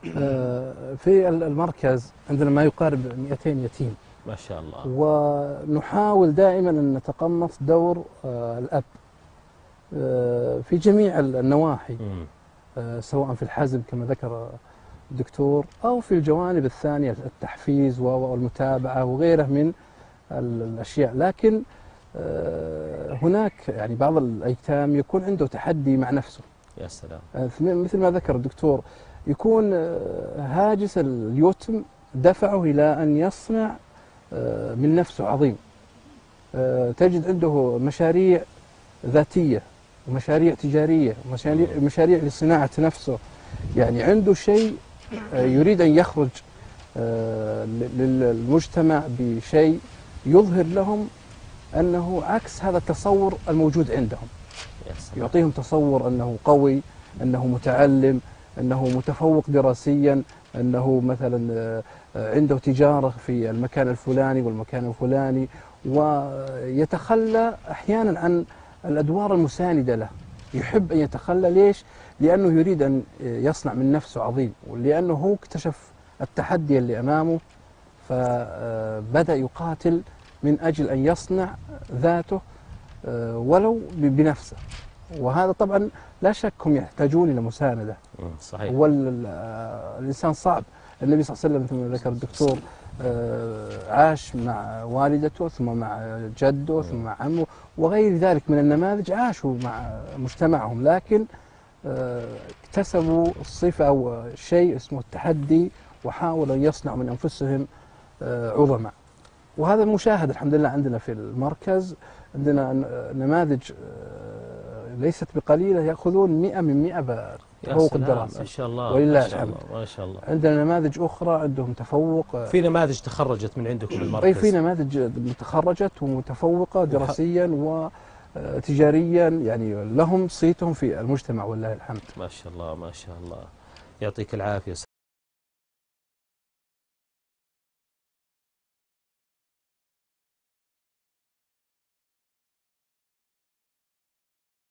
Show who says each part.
Speaker 1: في المركز عندنا ما يقارب 200 يتيم
Speaker 2: ما شاء الله.
Speaker 1: ونحاول دائما أن نتقمص دور الأب في جميع النواحي، سواء في الحزم كما ذكر الدكتور أو في الجوانب الثانية التحفيز والمتابعة وغيره من الأشياء. لكن هناك يعني بعض الأيتام يكون عنده تحدي مع نفسه.
Speaker 2: يا سلام.
Speaker 1: مثل ما ذكر الدكتور، يكون هاجس اليتم دفعه إلى أن يصنع من نفسه عظيم. تجد عنده مشاريع ذاتية ومشاريع تجارية ومشاريع لصناعة نفسه، يعني عنده شيء يريد أن يخرج للمجتمع بشيء يظهر لهم أنه عكس هذا التصور الموجود عندهم. يعطيهم تصور أنه قوي، أنه متعلم، أنه متفوق دراسيا، أنه مثلا عنده تجارة في المكان الفلاني والمكان الفلاني، ويتخلى أحيانا عن الأدوار المساندة له. يحب أن يتخلى. ليش؟ لأنه يريد أن يصنع من نفسه عظيم، ولأنه هو اكتشف التحدي اللي أمامه، فبدأ يقاتل من أجل أن يصنع ذاته ولو بنفسه. وهذا طبعا لا شك هم يحتاجون إلى مساندة.
Speaker 2: صحيح.
Speaker 1: هو الإنسان صعب. النبي صلى الله عليه وسلم مثل ما ذكر الدكتور عاش مع والدته، ثم مع جده، ثم مع عمه وغير ذلك من النماذج، عاشوا مع مجتمعهم، لكن اكتسبوا الصفة أو شيء اسمه التحدي، وحاولوا أن يصنعوا من أنفسهم عظماء. وهذا مشاهد الحمد لله عندنا في المركز. عندنا نماذج ليست بقليلة، يأخذون 100 من 100 بتفوق الدراسة.
Speaker 2: ما شاء الله.
Speaker 1: ولله الحمد.
Speaker 2: ما شاء الله.
Speaker 1: عندنا نماذج أخرى عندهم تفوق.
Speaker 2: في نماذج تخرجت من عندكم المركز؟
Speaker 1: أي، في نماذج تخرجت ومتفوقة دراسيا وتجاريا، يعني لهم صيتهم في المجتمع ولله الحمد.
Speaker 2: ما شاء الله ما شاء الله. يعطيك العافية.